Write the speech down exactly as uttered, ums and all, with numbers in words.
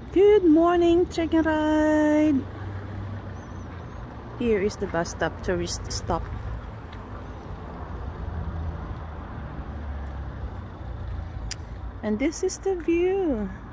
Good morning, Trengereid. Here is the bus stop, tourist stop. And this is the view.